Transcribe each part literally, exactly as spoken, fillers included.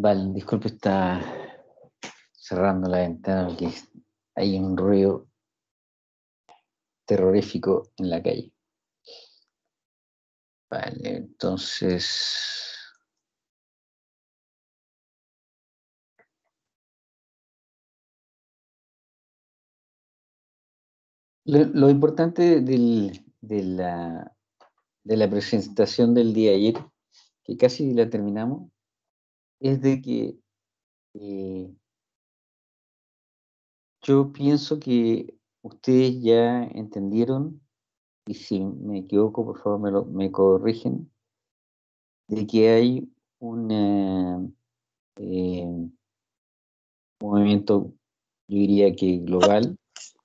Vale, disculpe, está cerrando la ventana porque hay un ruido terrorífico en la calle. Vale, entonces... Lo, lo importante del, de, la, de la presentación del día de ayer, que casi la terminamos, es de que eh, yo pienso que ustedes ya entendieron, y si me equivoco, por favor me, lo, me corrigen, de que hay un eh, eh, movimiento, yo diría que global,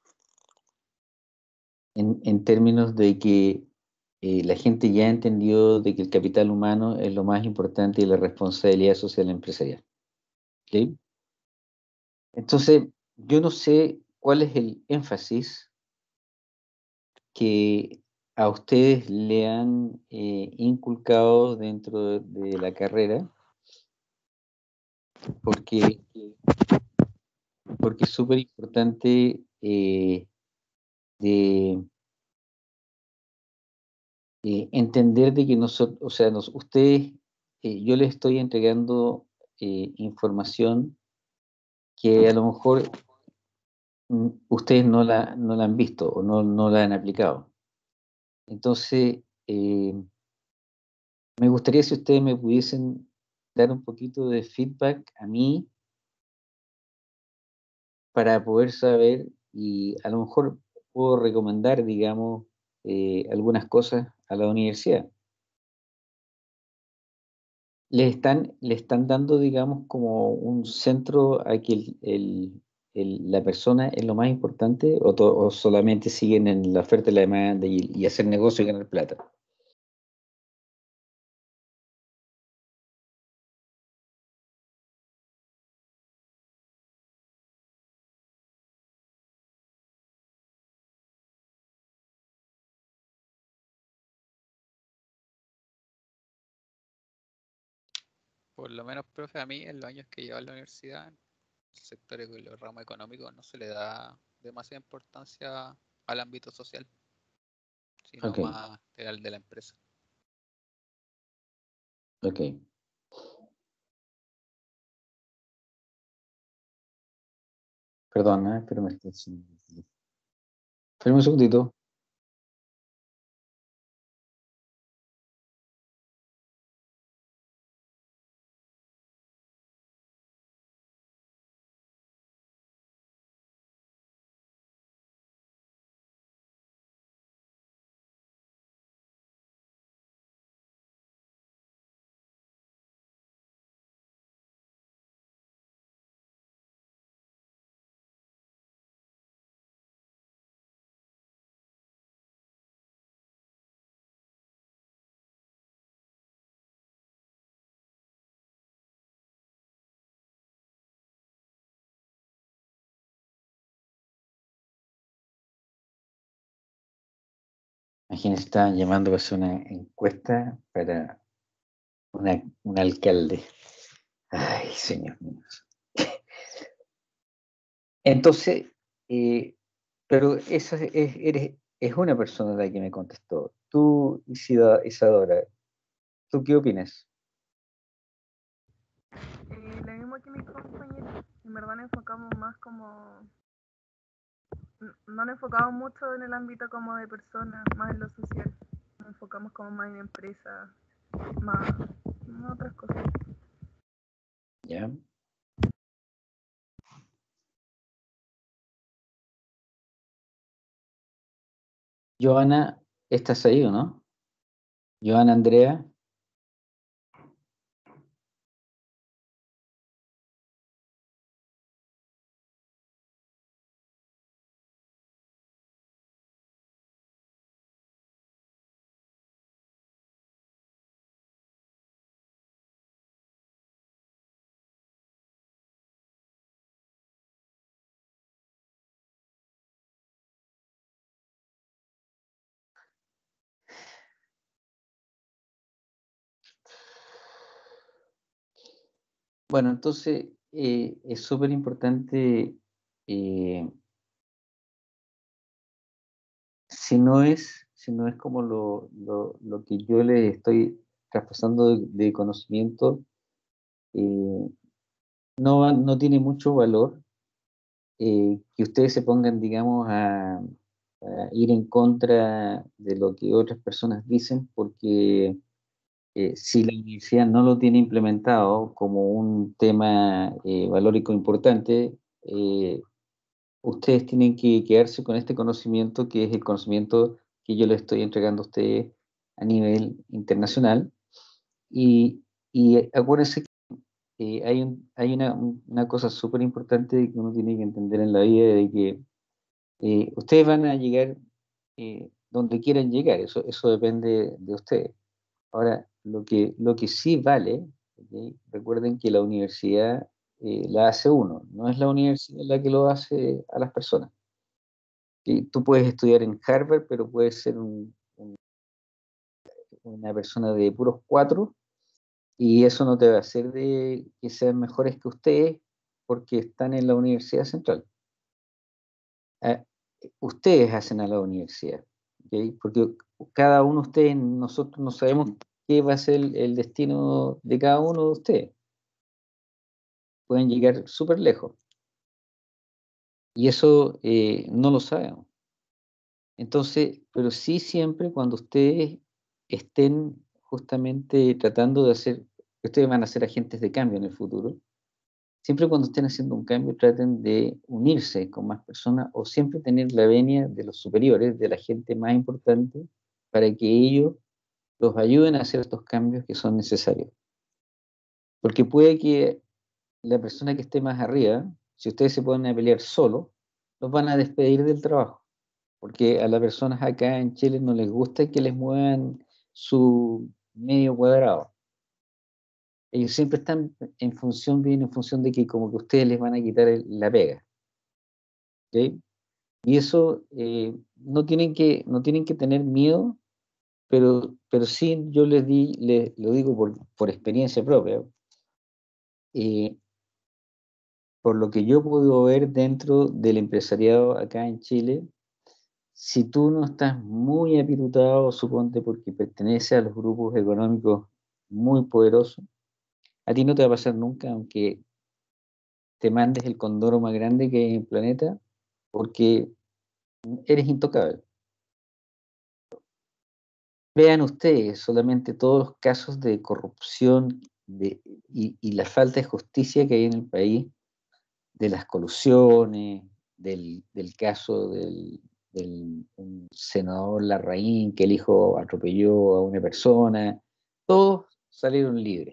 en, en términos de que eh, la gente ya entendió de que el capital humano es lo más importante y la responsabilidad social empresarial. ¿Ok? Entonces, yo no sé cuál es el énfasis que a ustedes le han eh, inculcado dentro de, de la carrera, porque, porque es súper importante eh, de eh, entender de que nosotros, o sea, nos, ustedes, eh, yo les estoy entregando eh, información que a lo mejor mm, ustedes no la, no la han visto o no, no la han aplicado. Entonces, eh, me gustaría si ustedes me pudiesen dar un poquito de feedback a mí para poder saber y a lo mejor puedo recomendar, digamos, eh, algunas cosas a la universidad. Le están, le están dando, digamos, como un centro a que el, el- el- la persona es lo más importante o, to- o solamente siguen en la oferta y la demanda y, y hacer negocio y ganar plata. Por lo menos, profe, a mí en los años que llevo en la universidad, el sector y los ramos económicos no se le da demasiada importancia al ámbito social, sino Ok, más al de la empresa. ok. Perdona, pero me está haciendo- Espérame un segundito. Imagínense, estaban llamando para hacer una encuesta para una, un alcalde. Ay, señor mío. Entonces, eh, pero esa es, eres, es una persona la que me contestó. Tú, Isida- Isadora, ¿tú qué opinas? Eh, lo mismo que mis compañeros, en verdad nos enfocamos más como, n- no nos enfocamos mucho en el ámbito como de personas, más en lo social, nos enfocamos como más en empresas, más en otras cosas. ¿Ya? Joana, ¿estás ahí o no? Joana Andrea, Bueno, entonces eh, es súper importante, eh, si no es, si no es como lo, lo, lo que yo les estoy traspasando de, de conocimiento, eh, no, va- no tiene mucho valor eh, que ustedes se pongan, digamos, a, a ir en contra de lo que otras personas dicen, porque eh, si la universidad no lo tiene implementado como un tema eh, valórico importante, eh, ustedes tienen que quedarse con este conocimiento, que es el conocimiento que yo les estoy entregando a ustedes a nivel internacional. Y, y acuérdense que eh, hay, un- hay una, una cosa súper importante que uno tiene que entender en la vida, de que eh, ustedes van a llegar eh, donde quieran llegar, eso, eso depende de ustedes. Ahora, lo que, lo que sí vale, ¿ok? Recuerden que la universidad eh, la hace uno, no es la universidad la que lo hace a las personas. ¿Sí? Tú puedes estudiar en Harvard, pero puedes ser un- un- una persona de puros cuatro, y eso no te va a hacer de que sean mejores que ustedes porque están en la Universidad Central. Ah, ustedes hacen a la universidad, ¿ok? Porque cada uno de ustedes, nosotros no sabemos qué va a ser el, el destino de cada uno de ustedes. Pueden llegar súper lejos y eso eh, no lo sabemos. Entonces, pero sí siempre cuando ustedes estén justamente tratando de hacer, ustedes van a ser agentes de cambio en el futuro, siempre cuando estén haciendo un cambio traten de unirse con más personas o siempre tener la venia de los superiores, de la gente más importante, para que ellos los ayuden a hacer estos cambios que son necesarios. Porque puede que la persona que esté más arriba, si ustedes se ponen a pelear solo, los van a despedir del trabajo. Porque a las personas acá en Chile no les gusta que les muevan su medio cuadrado. Ellos siempre están en función, bien en función de que como que ustedes les van a quitar el- la pega. ¿Ok? Y eso eh, no tienen que, no tienen que tener miedo, pero, pero sí yo les di, les, lo digo por, por experiencia propia, eh, por lo que yo puedo ver dentro del empresariado acá en Chile. Si tú no estás muy apirutado, suponte porque pertenece a los grupos económicos muy poderosos, a ti no te va a pasar nunca, aunque te mandes el condoro más grande que hay en el planeta, porque eres intocable. Vean ustedes solamente todos los casos de corrupción de, y, y la falta de justicia que hay en el país, de las colusiones, del, del caso del, del un senador Larraín, que el hijo atropelló a una persona, todos salieron libres.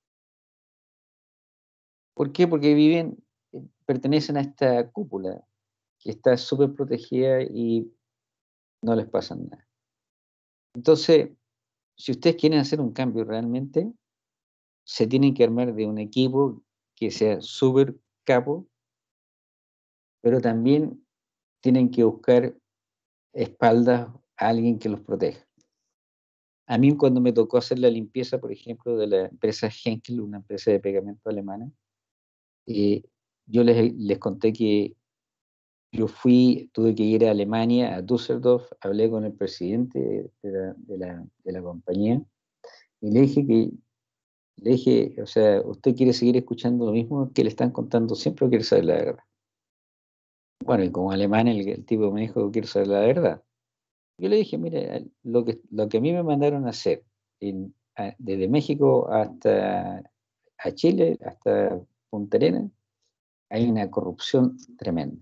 ¿Por qué? Porque viven, eh, pertenecen a esta cúpula que está súper protegida y no les pasa nada. Entonces, si ustedes quieren hacer un cambio realmente, se tienen que armar de un equipo que sea súper capo, pero también tienen que buscar espaldas a alguien que los proteja. A mí cuando me tocó hacer la limpieza, por ejemplo, de la empresa Henkel, una empresa de pegamento alemana, eh, yo les, les conté que yo fui, tuve que ir a Alemania, a Düsseldorf, hablé con el presidente de la, de la, de la compañía y le dije que, le dije, o sea, ¿usted quiere seguir escuchando lo mismo que le están contando siempre o quiere saber la verdad? Bueno, y como alemán el, el tipo me dijo, quiero saber la verdad. Yo le dije, mire, lo que, lo que a mí me mandaron a hacer en- a- desde México hasta a Chile, hasta Punta Arenas, hay una corrupción tremenda.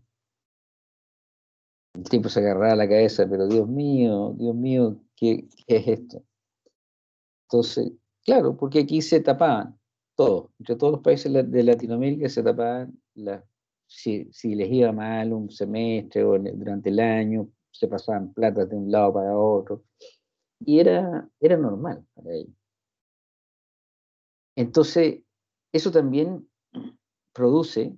El tipo se agarraba la cabeza, pero Dios mío, Dios mío, ¿qué, qué es esto? Entonces, claro, porque aquí se tapaban todos, entre todos los países la- de Latinoamérica se tapaban, la- si, si les iba mal un semestre o en- durante el año, se pasaban platas de un lado para otro, y era, era normal para ellos. Entonces, eso también produce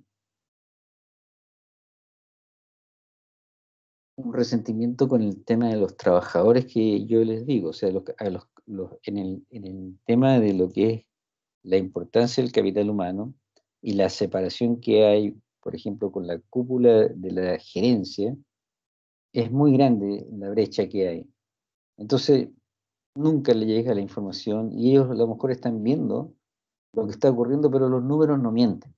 un resentimiento con el tema de los trabajadores que yo les digo, o sea, los- a los- los- en el, en el tema de lo que es la importancia del capital humano, y la separación que hay, por ejemplo, con la cúpula de la gerencia, es muy grande la brecha que hay. Entonces, nunca le llega la información y ellos a lo mejor están viendo lo que está ocurriendo, pero los números no mienten.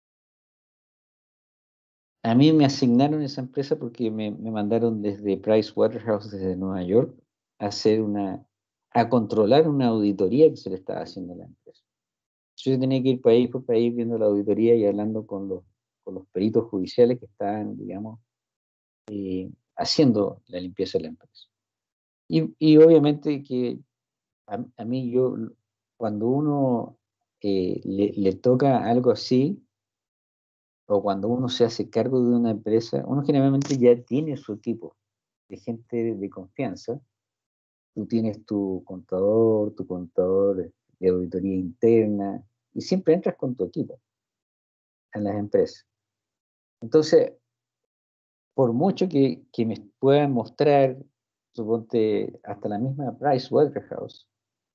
A mí me asignaron esa empresa porque me, me mandaron desde Pricewaterhouse, desde Nueva York, a hacer una, a controlar una auditoría que se le estaba haciendo a la empresa. Yo tenía que ir país por país viendo la auditoría y hablando con los, con los peritos judiciales que estaban, digamos, eh, haciendo la limpieza de la empresa. Y, y obviamente que a, a mí yo, cuando uno eh, le, le toca algo así, o cuando uno se hace cargo de una empresa, uno generalmente ya tiene su equipo de gente de confianza. Tú tienes tu contador, tu contador de auditoría interna, y siempre entras con tu equipo en las empresas. Entonces, por mucho que, que me puedan mostrar, suponte, hasta la misma Pricewaterhouse,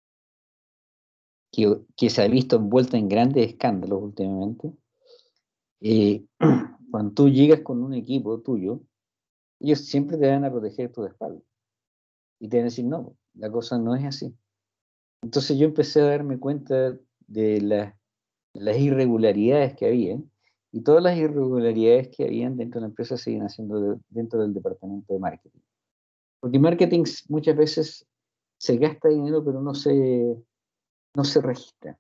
que, que se ha visto envuelta en grandes escándalos últimamente, eh, cuando tú llegas con un equipo tuyo, ellos siempre te van a proteger tu espalda. Y te van a decir, no, la cosa no es así. Entonces yo empecé a darme cuenta de la, las irregularidades que había, y todas las irregularidades que habían dentro de la empresa se siguen haciendo de, dentro del departamento de marketing. Porque marketing muchas veces se gasta dinero, pero no se, no se registra.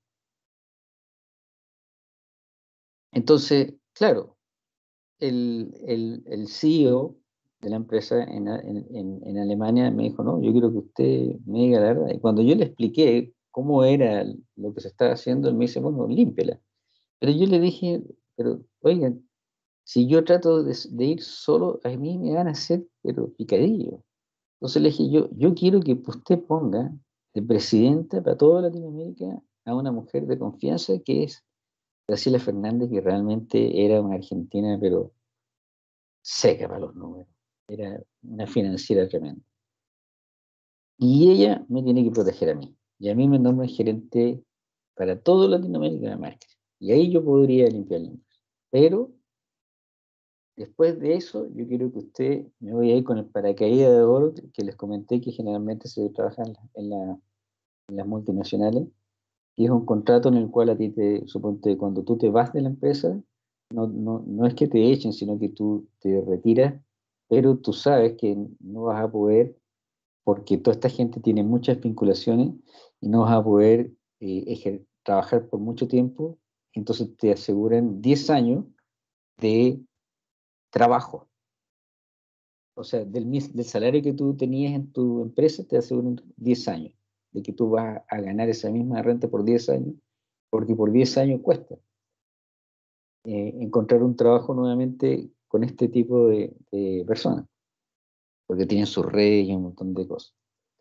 Entonces, claro, el, el, el C E O de la empresa en, en, en Alemania me dijo, no, yo quiero que usted me diga la verdad. Y cuando yo le expliqué cómo era lo que se estaba haciendo, él me dice, bueno, límpiela. Pero yo le dije, pero oigan, si yo trato de, de ir solo, a mí me van a hacer, pero picadillo. Entonces le dije, yo, yo quiero que usted ponga de presidenta para toda Latinoamérica a una mujer de confianza que es Graciela Fernández, que realmente era una argentina, pero seca para los números. Era una financiera tremenda. Y ella me tiene que proteger a mí. Y a mí me nombra gerente para todo Latinoamérica de marketing. Y ahí yo podría limpiar el número. Pero después de eso, yo quiero que usted me vaya a ir con el paracaídas de oro que les comenté que generalmente se trabaja en, la, en, la, en las multinacionales, y es un contrato en el cual a ti te, suponte, cuando tú te vas de la empresa, no, no, no es que te echen, sino que tú te retiras, pero tú sabes que no vas a poder, porque toda esta gente tiene muchas vinculaciones y no vas a poder eh, ejer, trabajar por mucho tiempo, entonces te aseguran diez años de trabajo. O sea, del, del salario que tú tenías en tu empresa, te aseguran diez años de que tú vas a ganar esa misma renta por diez años, porque por diez años cuesta eh, encontrar un trabajo nuevamente con este tipo de, de personas, porque tienen sus redes y un montón de cosas.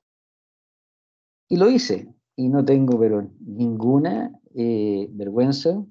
Y lo hice, y no tengo pero ninguna eh, vergüenza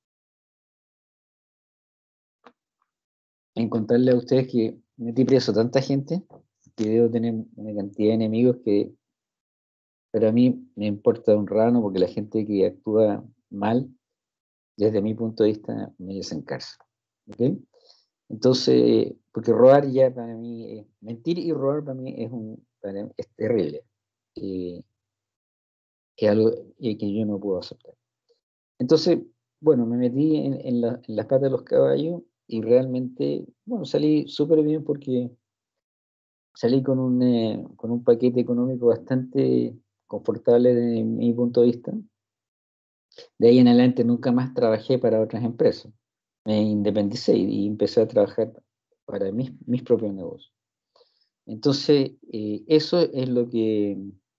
en contarle a ustedes que metí preso a tanta gente, que debo tener una cantidad de enemigos que para mí me importa un rano, porque la gente que actúa mal, desde mi punto de vista, me desencarcela. ¿Okay? Entonces, porque robar ya para mí, es, mentir y robar para mí es, un, para mí es terrible. Eh, es algo eh, que yo no puedo aceptar. Entonces, bueno, me metí en, en, la, en las patas de los caballos y realmente, bueno, salí súper bien porque salí con un, eh, con un paquete económico bastante confortable desde mi punto de vista. De ahí en adelante nunca más trabajé para otras empresas. Me independicé y, y empecé a trabajar para mis, mis propios negocios. Entonces, eh, eso es lo que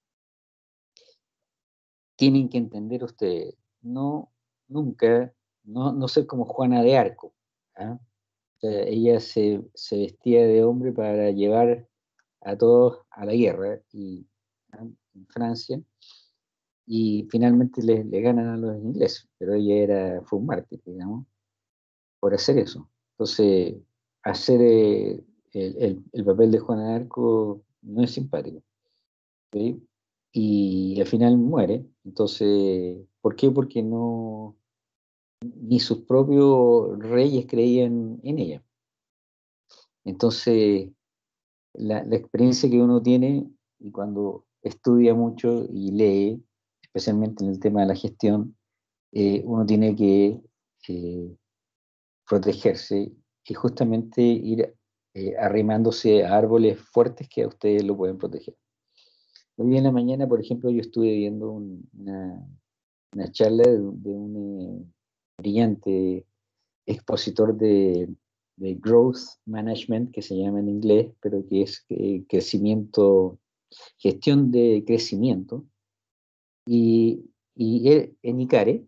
tienen que entender ustedes. No, nunca, no, no ser como Juana de Arco. ¿Ah? O sea, ella se, se vestía de hombre para llevar a todos a la guerra y, ¿ah? En Francia, y finalmente le, le ganan a los ingleses, pero ella era, fue un mártir, digamos, por hacer eso. Entonces, hacer eh, el, el, el papel de Juana de Arco no es simpático. ¿Sí? Y al final muere. Entonces, ¿por qué? Porque no, ni sus propios reyes creían en ella. Entonces, la, la experiencia que uno tiene y cuando estudia mucho y lee, especialmente en el tema de la gestión, eh, uno tiene que eh, protegerse y justamente ir eh, arrimándose a árboles fuertes que a ustedes lo pueden proteger. Hoy día en la mañana, por ejemplo, yo estuve viendo un, una, una charla de, de un eh, brillante expositor de, de Growth Management, que se llama en inglés, pero que es eh, crecimiento, gestión de crecimiento, y, y él, en ICARE,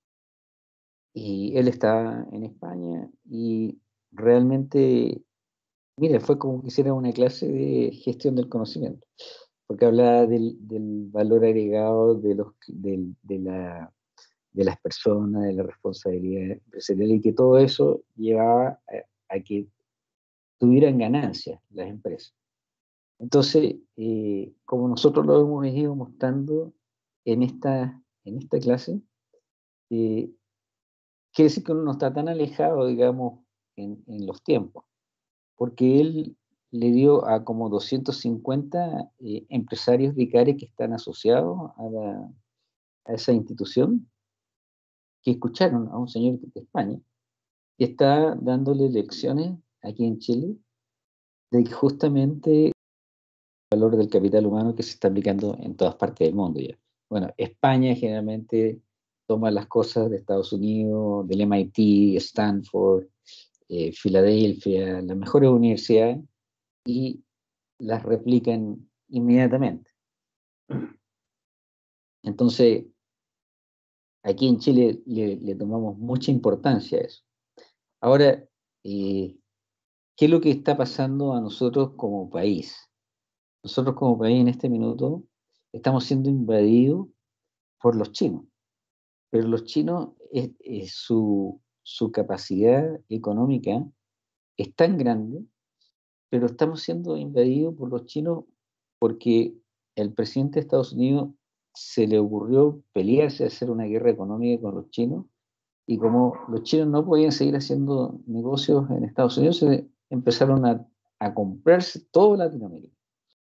y él está en España, y realmente, mira, fue como que hiciera una clase de gestión del conocimiento, porque hablaba del, del valor agregado de, los, del, de, la, de las personas, de la responsabilidad empresarial, y que todo eso llevaba a, a que tuvieran ganancias las empresas. Entonces, eh, como nosotros lo hemos ido mostrando en esta, en esta clase, eh, quiere decir que uno no está tan alejado, digamos, en, en los tiempos, porque él le dio a como doscientos cincuenta eh, empresarios de ICARE que están asociados a, la, a esa institución, que escucharon a un señor de España, que está dándole lecciones aquí en Chile, de que justamente valor del capital humano que se está aplicando en todas partes del mundo ya. Bueno, España generalmente toma las cosas de Estados Unidos, del M I T, Stanford, eh, Filadelfia, las mejores universidades, y las replican inmediatamente. Entonces, aquí en Chile le, le tomamos mucha importancia a eso. Ahora, eh, ¿qué es lo que está pasando a nosotros como país? Nosotros como país en este minuto estamos siendo invadidos por los chinos, pero los chinos, es, es su, su capacidad económica es tan grande, pero estamos siendo invadidos por los chinos porque el presidente de Estados Unidos se le ocurrió pelearse, hacer una guerra económica con los chinos, y como los chinos no podían seguir haciendo negocios en Estados Unidos, se empezaron a, a comprarse toda Latinoamérica.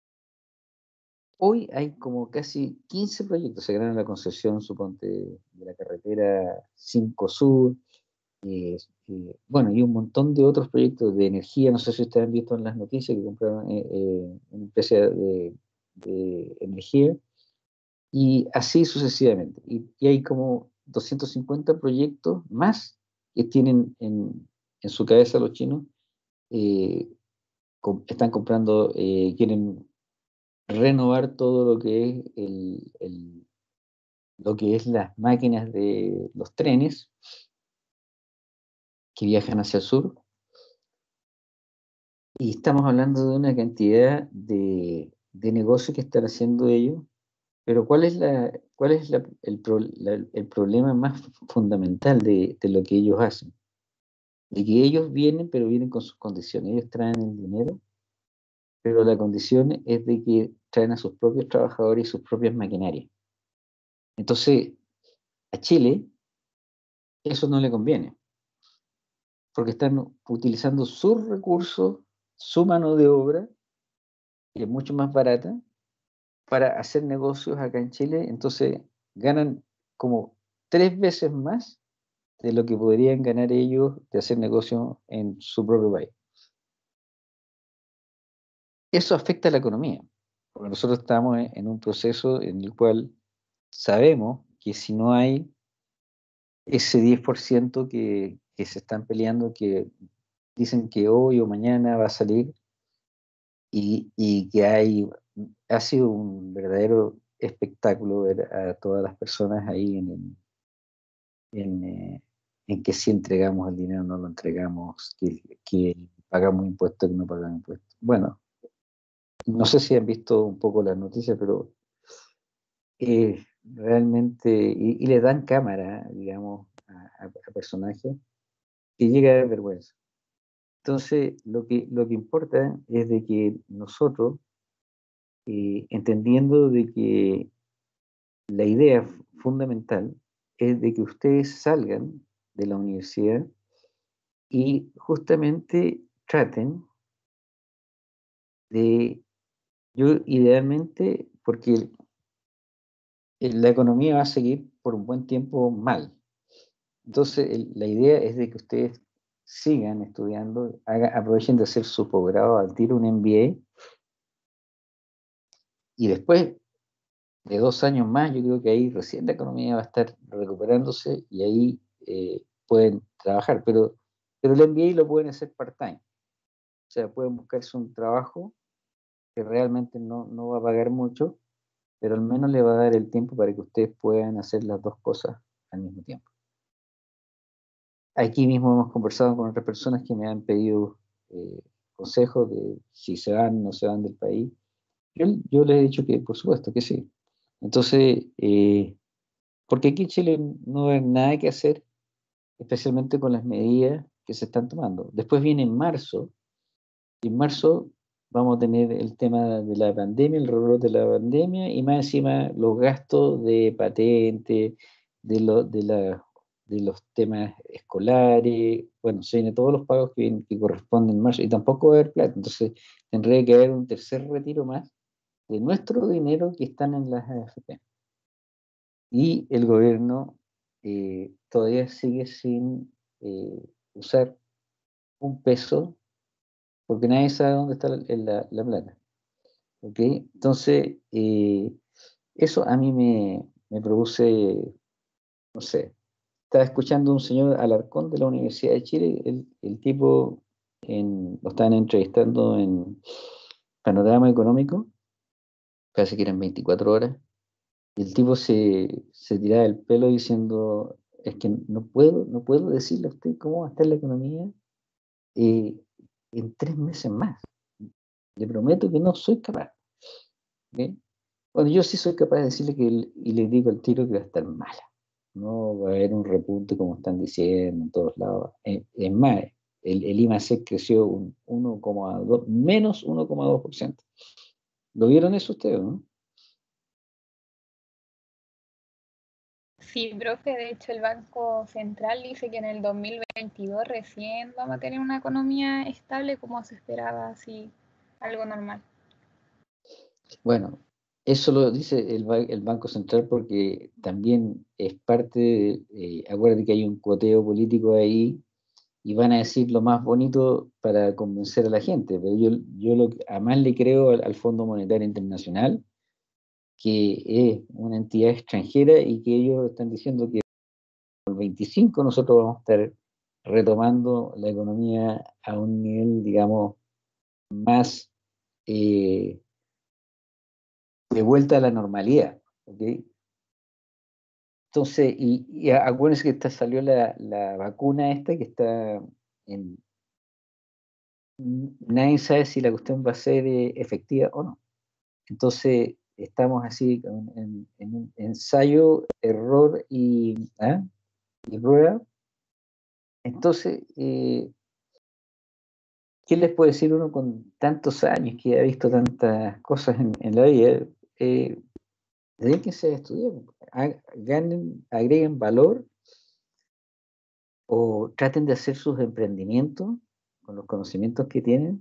Hoy hay como casi quince proyectos, se ganaron la concesión, suponte, de la carretera cinco Sur, eh, eh, bueno, y un montón de otros proyectos de energía, no sé si ustedes han visto en las noticias que compraron eh, eh, una empresa de, de energía, y así sucesivamente. Y, y hay como doscientos cincuenta proyectos más que tienen en, en su cabeza los chinos, eh, com- están comprando, eh, quieren renovar todo lo que es el, el- lo que es las máquinas de los trenes que viajan hacia el sur. Y estamos hablando de una cantidad de, de negocios que están haciendo ellos, pero ¿cuál es, la, cuál es la- el, pro- la- el problema más fundamental de, de lo que ellos hacen? De que ellos vienen, pero vienen con sus condiciones. Ellos traen el dinero, pero la condición es de que traen a sus propios trabajadores y sus propias maquinarias. Entonces, a Chile eso no le conviene, porque están utilizando sus recursos, su mano de obra, que es mucho más barata, para hacer negocios acá en Chile. Entonces ganan como tres veces más de lo que podrían ganar ellos de hacer negocios en su propio país. Eso afecta a la economía, porque nosotros estamos en, en un proceso en el cual sabemos que si no hay ese diez por ciento que, que se están peleando, que dicen que hoy o mañana va a salir, y, y que hay, ha sido un verdadero espectáculo ver a todas las personas ahí en, el- en, eh, en que si entregamos el dinero, no lo entregamos, que, que pagamos impuestos, que no pagamos impuestos. Bueno, no sé si han visto un poco las noticias, pero eh, realmente, y, y le dan cámara, digamos, a, a- a personajes que llega a dar vergüenza. Entonces, lo que, lo que importa es de que nosotros, eh, entendiendo de que la idea fundamental es de que ustedes salgan de la universidad y justamente traten de, yo idealmente, porque el- el- la economía va a seguir por un buen tiempo mal. Entonces, el- la idea es de que ustedes sigan estudiando, haga- aprovechen de hacer su posgrado al tiro, un M B A, y después de dos años más, yo creo que ahí recién la economía va a estar recuperándose y ahí eh, pueden trabajar, pero, pero el M B A lo pueden hacer part-time, o sea, pueden buscarse un trabajo que realmente no, no va a pagar mucho, pero al menos le va a dar el tiempo para que ustedes puedan hacer las dos cosas al mismo tiempo. Aquí mismo hemos conversado con otras personas que me han pedido eh, consejos de si se van o no se van del país. Yo, yo les he dicho que por supuesto que sí. Entonces, eh, porque aquí en Chile no hay nada que hacer, especialmente con las medidas que se están tomando. Después viene en marzo, y en marzo vamos a tener el tema de la pandemia, el rebrote de la pandemia, y más encima los gastos de patente, de, lo, de, la, de los temas escolares, bueno, se vienen todos los pagos que, vienen, que corresponden en marzo, y tampoco va a haber plata, entonces tendría que haber un tercer retiro más de nuestro dinero que están en las A F P. Y el gobierno eh, todavía sigue sin eh, usar un peso porque nadie sabe dónde está la, la, la plata. ¿Ok? Entonces, eh, eso a mí me, me produce, no sé, estaba escuchando a un señor Alarcón de la Universidad de Chile, el, el tipo en, lo estaban entrevistando en Panorama Económico, casi que eran veinticuatro horas, y el tipo se, se tiraba el pelo diciendo, es que no puedo, no puedo decirle a usted cómo va a estar la economía eh, en tres meses más. Le prometo que no soy capaz. ¿Ok? Bueno, yo sí soy capaz de decirle que, el- y le digo al tiro que va a estar mala. No va a haber un repunte como están diciendo en todos lados. Es, es más, el, el I M A C creció un uno coma dos, menos uno coma dos por ciento. ¿Lo vieron eso ustedes, no? Sí, profe, de hecho el Banco Central dice que en el dos mil veintidós recién vamos a tener una economía estable como se esperaba, así, algo normal. Bueno, eso lo dice el, ba- el Banco Central porque también es parte de, eh, acuérdate que hay un cuoteo político ahí y van a decir lo más bonito para convencer a la gente, pero yo, yo lo que a más le creo al, al Fondo Monetario Internacional, que es una entidad extranjera y que ellos están diciendo que por el veinticinco nosotros vamos a estar retomando la economía a un nivel, digamos, más eh, de vuelta a la normalidad, ¿ok? Entonces, y, y acuérdense que esta salió la, la vacuna esta que está en... Nadie sabe si la cuestión va a ser eh, efectiva o no. Entonces, estamos así en, en- en un ensayo, error y, ¿ah? y prueba. Entonces, eh, ¿qué les puede decir uno con tantos años que ha visto tantas cosas en, en la vida? Eh, dedíquense a estudiar, ha- ganen, agreguen valor o traten de hacer sus emprendimientos con los conocimientos que tienen,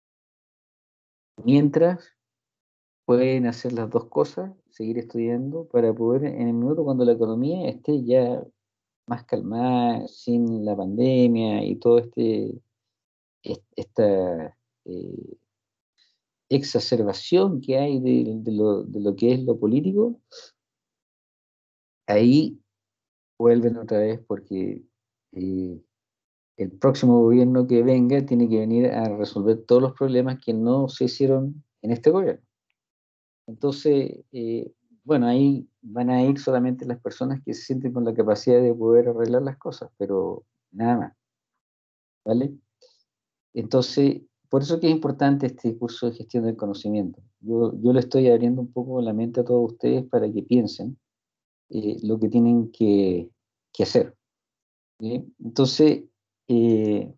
mientras pueden hacer las dos cosas, seguir estudiando para poder en el minuto cuando la economía esté ya más calmada, sin la pandemia y todo este, est- esta eh, exacerbación que hay de, de lo, de lo que es lo político, ahí vuelven otra vez porque eh, el próximo gobierno que venga tiene que venir a resolver todos los problemas que no se hicieron en este gobierno. Entonces, eh, bueno, ahí van a ir solamente las personas que se sienten con la capacidad de poder arreglar las cosas, pero nada más, ¿vale? Entonces, por eso que es importante este curso de gestión del conocimiento. Yo, yo le estoy abriendo un poco la mente a todos ustedes para que piensen eh, lo que tienen que, que hacer. ¿Sí? Entonces, eh,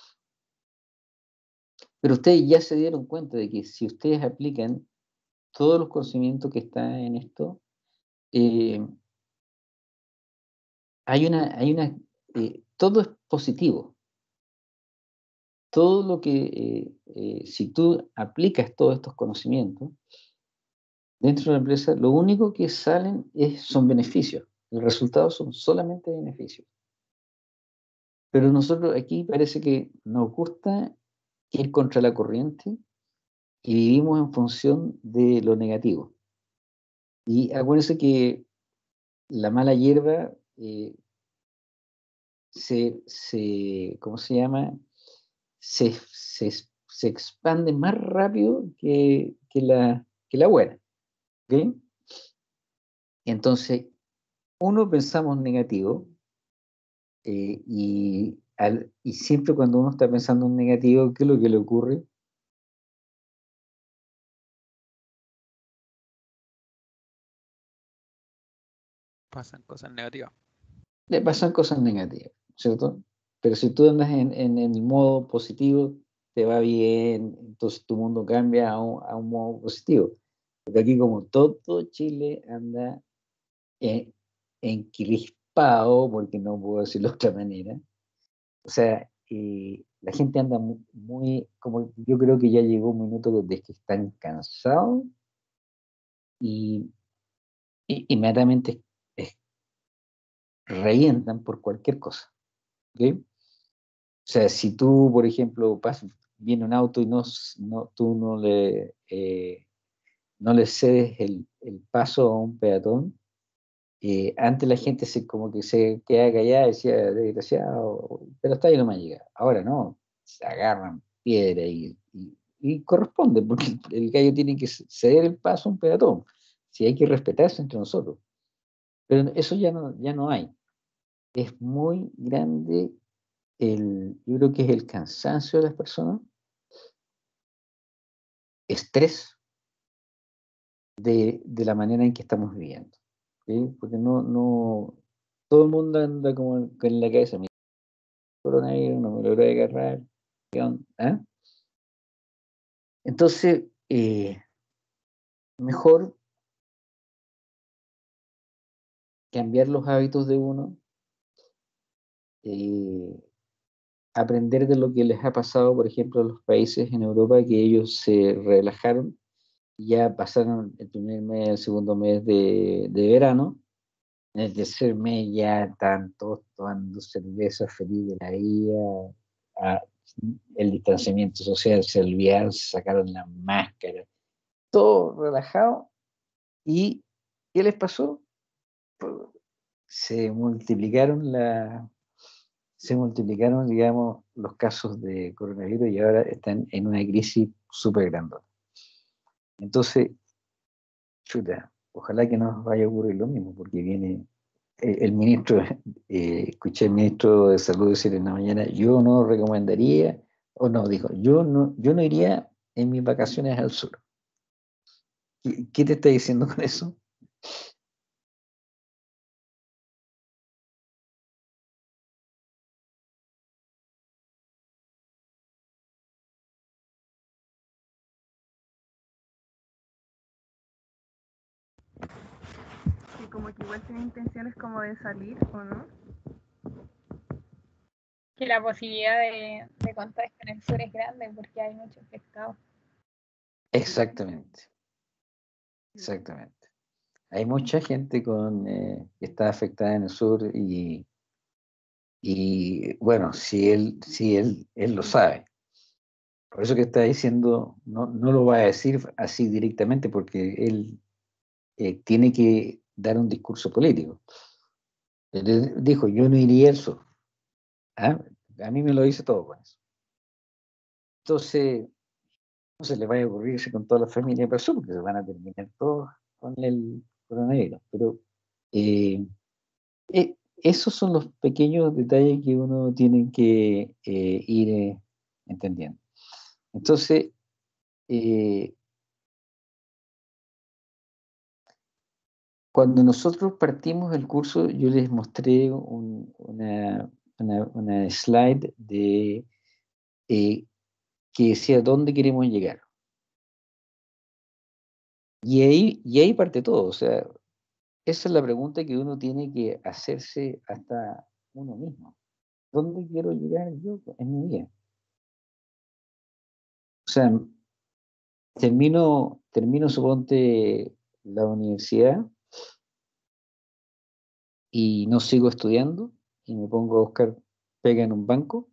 pero ustedes ya se dieron cuenta de que si ustedes aplican todos los conocimientos que están en esto, eh, hay una, hay una eh, todo es positivo. Todo lo que, eh, eh, si tú aplicas todos estos conocimientos dentro de la empresa, lo único que salen es, son beneficios. El resultado son solamente beneficios. Pero nosotros aquí parece que nos gusta ir contra la corriente y vivimos en función de lo negativo. Y acuérdense que la mala hierba eh, se, se, ¿cómo se llama? Se, se, se expande más rápido que, que, la, que la buena. ¿Okay? Entonces, uno pensamos negativo eh, y, al, y siempre cuando uno está pensando en negativo, ¿qué es lo que le ocurre? Pasan cosas negativas. Le pasan cosas negativas, ¿cierto? Pero si tú andas en, en, en el modo positivo, te va bien, entonces tu mundo cambia a un, a un modo positivo. Porque aquí como todo Chile anda en, encrispado, porque no puedo decirlo de otra manera, o sea, eh, la gente anda muy, muy, como yo creo que ya llegó un minuto donde que están cansados y, y inmediatamente es, revientan por cualquier cosa. ¿Okay? O sea, si tú, por ejemplo, pasas, viene un auto y no, no, tú no le, eh, no le cedes el, el paso a un peatón, eh, antes la gente se, como que se queda callada y decía, desgraciado, pero hasta ahí no me ha llegado. Ahora no, se agarran piedra y, y, y corresponde, porque el, el gallo tiene que ceder el paso a un peatón. Si hay que respetarse entre nosotros. Pero eso ya no, ya no hay. Es muy grande el, yo creo que es el cansancio de las personas, estrés de, de la manera en que estamos viviendo. ¿Sí? Porque no, no, todo el mundo anda como en la cabeza, mira, coronavirus, no me logró agarrar, ¿qué onda? ¿Ah? Entonces, eh, mejor cambiar los hábitos de uno, eh, aprender de lo que les ha pasado, por ejemplo, a los países en Europa, que ellos se relajaron, ya pasaron el primer mes, el segundo mes de, de verano. En el tercer mes ya están todos tomando cerveza feliz de la vida, a, el distanciamiento social se olvidaron, se sacaron la máscara, todo relajado. ¿Y qué les pasó? Pues, se multiplicaron la, se multiplicaron, digamos, los casos de coronavirus y ahora están en una crisis súper grande. Entonces, chuta, ojalá que no nos vaya a ocurrir lo mismo, porque viene el, el ministro, eh, escuché al ministro de Salud decir en la mañana, yo no recomendaría, o no, dijo, yo no, yo no iría en mis vacaciones al sur. ¿Qué, qué te está diciendo con eso? Y como que igual tiene intenciones como de salir, ¿o no? Que la posibilidad de, de contagio en el sur es grande porque hay muchos infectados. Exactamente, exactamente. Hay mucha gente con, eh, que está afectada en el sur y, y bueno, si él, si él, él lo sabe. Por eso que está diciendo, no, no lo va a decir así directamente porque él eh, tiene que dar un discurso político. Él dijo, yo no iría al sur. ¿Ah? A mí me lo dice todo con eso. Entonces, no se le vaya a ocurrirse con toda la familia para el sur, porque se van a terminar todos con el coronavirus. Pero eh, eh, esos son los pequeños detalles que uno tiene que eh, ir eh, entendiendo. Entonces, eh, cuando nosotros partimos el curso, yo les mostré un, una, una, una, slide de eh, que decía dónde queremos llegar. Y ahí, y ahí parte todo. O sea, esa es la pregunta que uno tiene que hacerse hasta uno mismo. ¿dónde quiero llegar yo en mi vida? O sea, termino, termino, suponte, la universidad y no sigo estudiando y me pongo a buscar pega en un banco,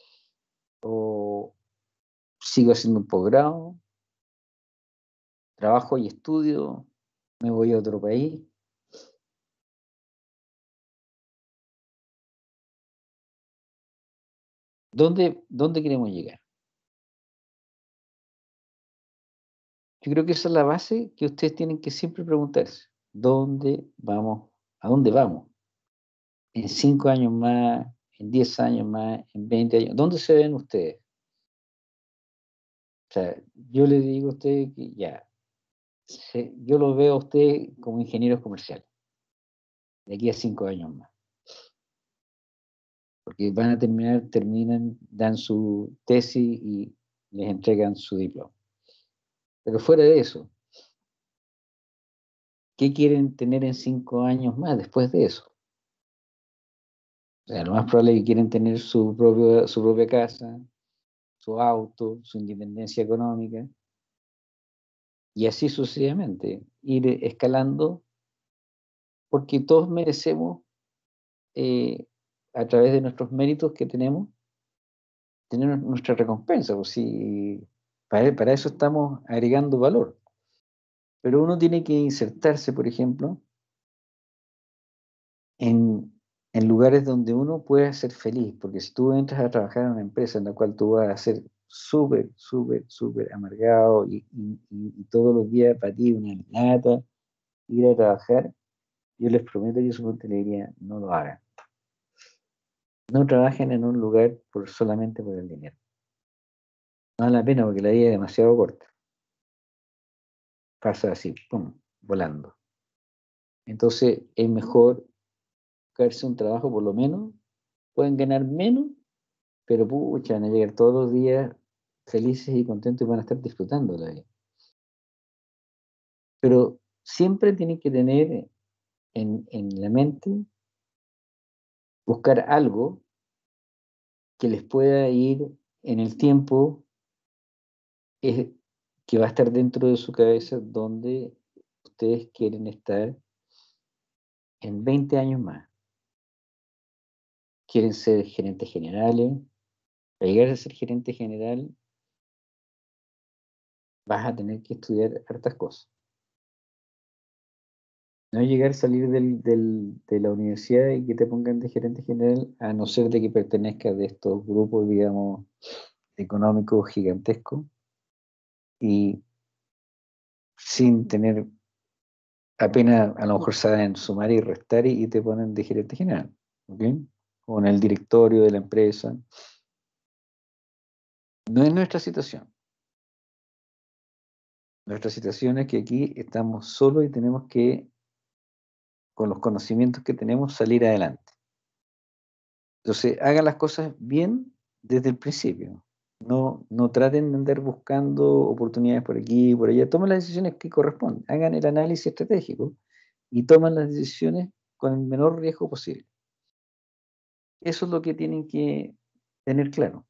o sigo haciendo un posgrado, trabajo y estudio, me voy a otro país. ¿Dónde, dónde queremos llegar? Yo creo que esa es la base que ustedes tienen que siempre preguntarse. ¿Dónde vamos? ¿A dónde vamos? En cinco años más, en diez años más, en veinte años. ¿Dónde se ven ustedes? O sea, yo les digo a ustedes que ya, se, yo los veo a ustedes como ingenieros comerciales, de aquí a cinco años más. Porque van a terminar, terminan, dan su tesis y les entregan su diploma. Pero fuera de eso, ¿qué quieren tener en cinco años más después de eso? O sea, lo más probable es que quieren tener su, propio, su propia casa, su auto, su independencia económica, y así sucesivamente, ir escalando, porque todos merecemos, eh, a través de nuestros méritos que tenemos, tener nuestra recompensa. Pues sí, para, para eso estamos agregando valor. Pero uno tiene que insertarse, por ejemplo, en, en lugares donde uno pueda ser feliz, porque si tú entras a trabajar en una empresa en la cual tú vas a ser súper, súper, súper amargado y, y, y todos los días para ti una lata ir a trabajar, yo les prometo, yo supongo le diría, no lo hagan. No trabajen en un lugar por, solamente por el dinero. No vale la pena porque la vida es demasiado corta. Pasa así, pum, volando. Entonces es mejor buscarse un trabajo, por lo menos pueden ganar menos, pero pucha, van a llegar todos los días felices y contentos y van a estar disfrutando la vida. Pero siempre tienen que tener en, en la mente, buscar algo que les pueda ir en el tiempo, es, que va a estar dentro de su cabeza, donde ustedes quieren estar en veinte años más. Quieren ser gerentes generales. Para llegar a ser gerente general, vas a tener que estudiar hartas cosas. No llegar a salir del, del, de la universidad y que te pongan de gerente general, a no ser de que pertenezcas de estos grupos, digamos, económicos gigantescos, y sin tener, apenas a lo mejor saben sumar y restar, y, y te ponen de gerente general, ¿ok? O en el directorio de la empresa. No es nuestra situación. Nuestra situación es que aquí estamos solos y tenemos que, con los conocimientos que tenemos, salir adelante. Entonces, hagan las cosas bien desde el principio. No, no traten de andar buscando oportunidades por aquí y por allá. Tomen las decisiones que corresponden. Hagan el análisis estratégico y tomen las decisiones con el menor riesgo posible. Eso es lo que tienen que tener claro.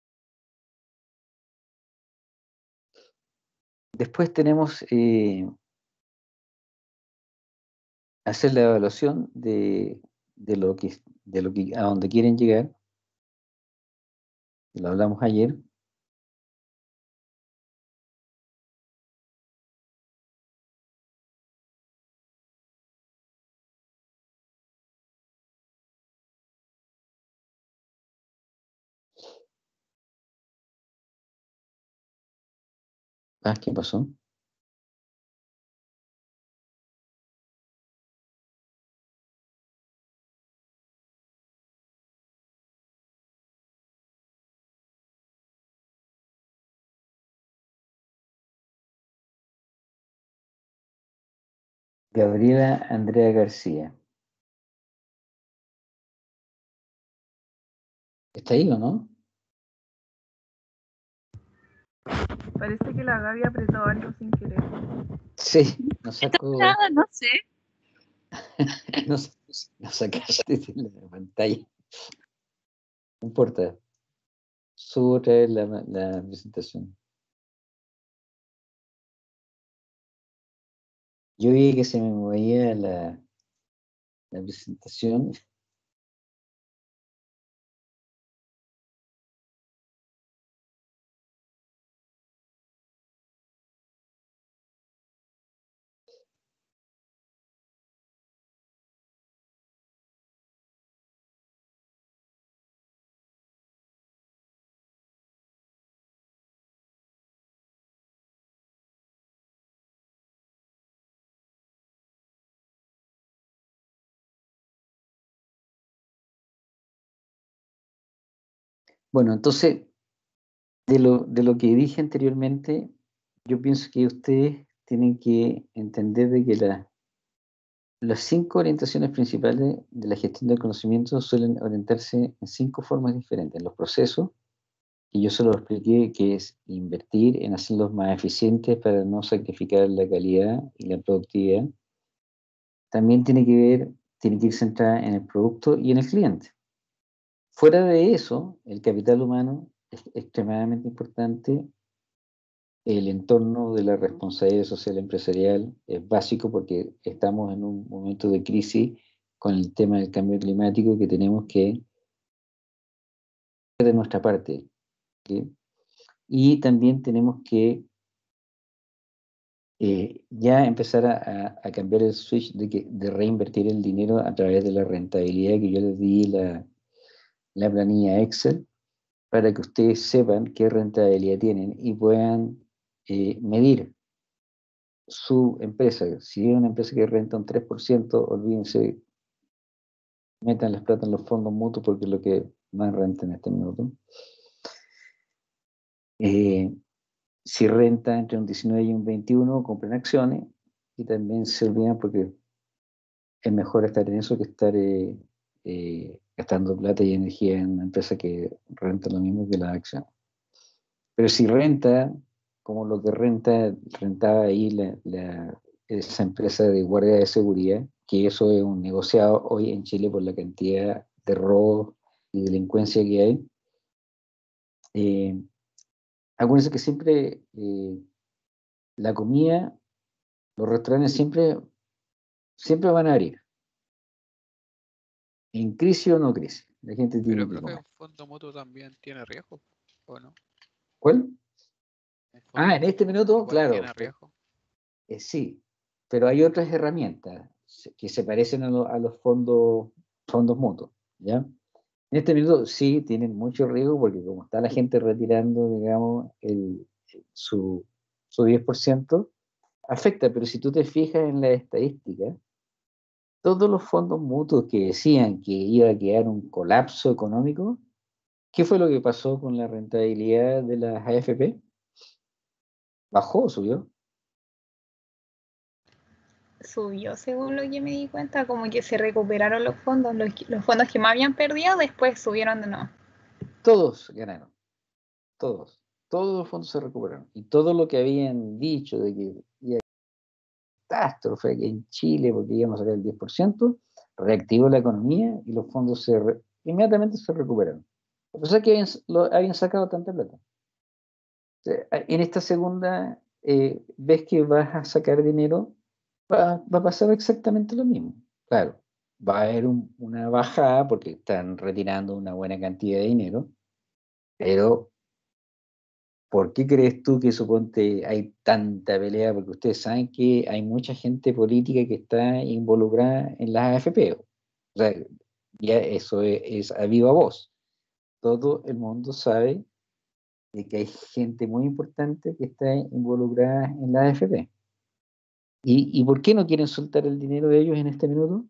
Después tenemos eh, hacer la evaluación de, de, lo que, de lo que a donde quieren llegar. Lo hablamos ayer. Ah, ¿qué pasó? Gabriela Andrea García. ¿Está ahí o no? Parece que la Gaby apretó algo sin querer. Sí, nos sacó. Nada, no sé. nos, nos sacaste de la pantalla. No importa. Subo otra vez la, la presentación. Yo vi que se me movía la, la presentación. Bueno, entonces, de lo, de lo que dije anteriormente, yo pienso que ustedes tienen que entender de que la, las cinco orientaciones principales de la gestión del conocimiento suelen orientarse en cinco formas diferentes. Los procesos, que yo se los expliqué, que es invertir en hacerlos más eficientes para no sacrificar la calidad y la productividad. También tiene que ver, tiene que ir centrada en el producto y en el cliente. Fuera de eso, el capital humano es extremadamente importante. El entorno de la responsabilidad social empresarial es básico porque estamos en un momento de crisis con el tema del cambio climático que tenemos que hacer de nuestra parte, ¿sí? Y también tenemos que eh, ya empezar a, a, a cambiar el switch de, que, de reinvertir el dinero a través de la rentabilidad que yo les di la, la planilla Excel para que ustedes sepan qué rentabilidad tienen y puedan eh, medir su empresa. Si es una empresa que renta un tres por ciento, olvídense, metan las plata en los fondos mutuos porque es lo que más renta en este minuto. Eh, si renta entre un diecinueve y un veintiuno, compren acciones y también se olvidan porque es mejor estar en eso que estar eh, eh, gastando plata y energía en una empresa que renta lo mismo que la acción. Pero si renta, como lo que renta, rentaba ahí la, la, esa empresa de guardia de seguridad, que eso es un negociado hoy en Chile por la cantidad de robos y delincuencia que hay. Eh, acuérdense que siempre eh, la comida, los restaurantes siempre, siempre van a abrir, en crisis o no crisis. La gente tiene Pero, que profe, comer. un fondo mutuo también tiene riesgo, ¿o no? ¿Cuál? Un Ah, fondo en este mutuo minuto, igual claro, tiene riesgo. eh, sí, pero hay otras herramientas que se parecen a, lo, a los fondos, fondos mutuos, ¿ya? En este minuto sí tienen mucho riesgo porque como está la gente retirando, digamos, el, su, su diez por ciento, afecta, pero si tú te fijas en la estadística, todos los fondos mutuos que decían que iba a quedar un colapso económico, ¿qué fue lo que pasó con la rentabilidad de las A F P? Bajó, subió. Subió según lo que me di cuenta, como que se recuperaron los fondos, los, los fondos que me habían perdido después subieron de nuevo. Todos ganaron, todos. Todos los fondos se recuperaron. Y todo lo que habían dicho de que iba a catástrofe aquí en Chile porque íbamos a sacar el diez por ciento, reactivó la economía y los fondos se re, inmediatamente se recuperaron. A pesar que habían, lo, habían sacado tanta plata. O sea, en esta segunda, eh, ves que vas a sacar dinero, va, va a pasar exactamente lo mismo. Claro, va a haber un, una bajada porque están retirando una buena cantidad de dinero, pero ¿por qué crees tú que suponte hay tanta pelea? Porque ustedes saben que hay mucha gente política que está involucrada en las A F P. O sea, ya eso es, es a viva voz. Todo el mundo sabe de que hay gente muy importante que está involucrada en la A F P. ¿Y, ¿Y por qué no quieren soltar el dinero de ellos en este minuto?